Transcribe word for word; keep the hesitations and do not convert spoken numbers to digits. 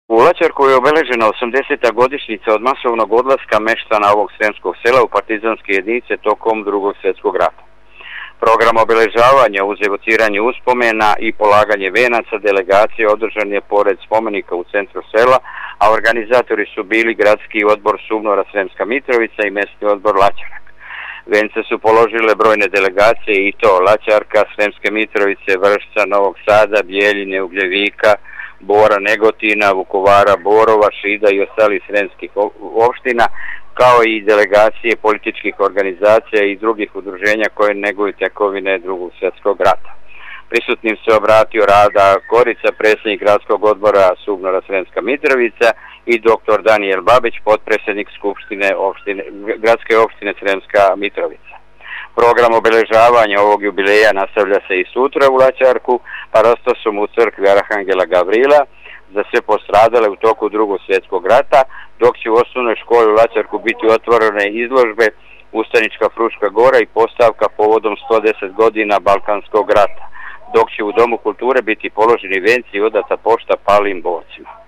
U Laćarku je obeležena osamdeseta godišnjica od masovnog odlaska meštana ovog sremskog sela u partizanske jedinice tokom Drugog svjetskog rata. Program obeležavanja uz evociranje uspomena i polaganje venaca delegacije održan je pored spomenika u centru sela, a organizatori su bili Gradski odbor Suvnora Sremska Mitrovica i Mesni odbor Laćarak. Vence su položile brojne delegacije i to Laćarka, Sremske Mitrovice, Vršca, Novog Sada, Bijeljine, Ugljevika, Bora, Negotina, Vukovara, Borova, Šida i ostalih sremskih opština, kao i delegacije političkih organizacija i drugih udruženja koje neguju tekovine Drugog svjetskog rata. Prisutnim se obratio Rada Korica, predsjednik Gradskog odbora Suvnora Sremska Mitrovica, i doktor Danijel Babić, potpredsjednik Skupštine opštine, Gradske opštine Sremska Mitrovica. Program obeležavanja ovog jubileja nastavlja se i sutra u Laćarku, parostosom u crkvi Arhangela Gavrila za sve postradale u toku Drugog svjetskog rata, dok će u osnovnoj školi u Laćarku biti otvorene izložbe Ustanička Fruška gora i postavka povodom sto deset godina Balkanskog rata, dok će u Domu kulture biti položeni venci i odata pošta palim borcima.